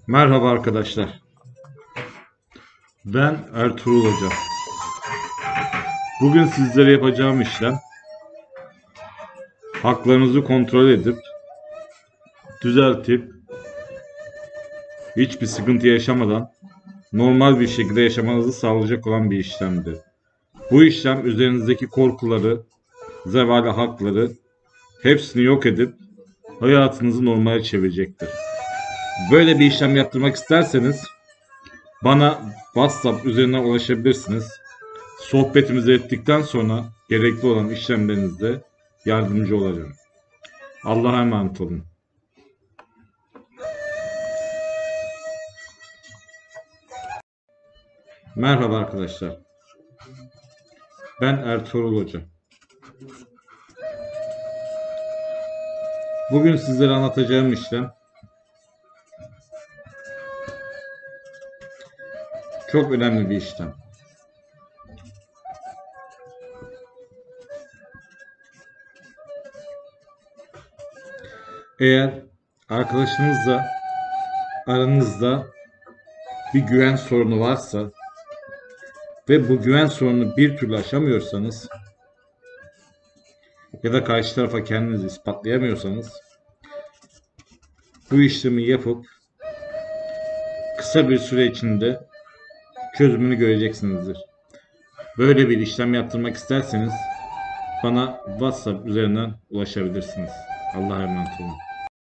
Merhaba arkadaşlar. Ben Ertuğrul Hoca. Bugün sizlere yapacağım işlem haklarınızı kontrol edip düzeltip hiçbir sıkıntı yaşamadan normal bir şekilde yaşamanızı sağlayacak olan bir işlemdir. Bu işlem üzerinizdeki korkuları, zevali hakları hepsini yok edip hayatınızı normale çevirecektir. Böyle bir işlem yaptırmak isterseniz bana WhatsApp üzerinden ulaşabilirsiniz. Sohbetimizi ettikten sonra gerekli olan işlemlerinizde yardımcı olacağım. Allah'a emanet olun. Merhaba arkadaşlar. Ben Ertuğrul Hoca. Bugün sizlere anlatacağım işlem çok önemli bir işlem. Eğer arkadaşınızla aranızda bir güven sorunu varsa ve bu güven sorununu bir türlü aşamıyorsanız ya da karşı tarafa kendinizi ispatlayamıyorsanız bu işlemi yapıp kısa bir süre içinde çözümünü göreceksinizdir. Böyle bir işlem yaptırmak isterseniz bana WhatsApp üzerinden ulaşabilirsiniz. Allah'a emanet olun.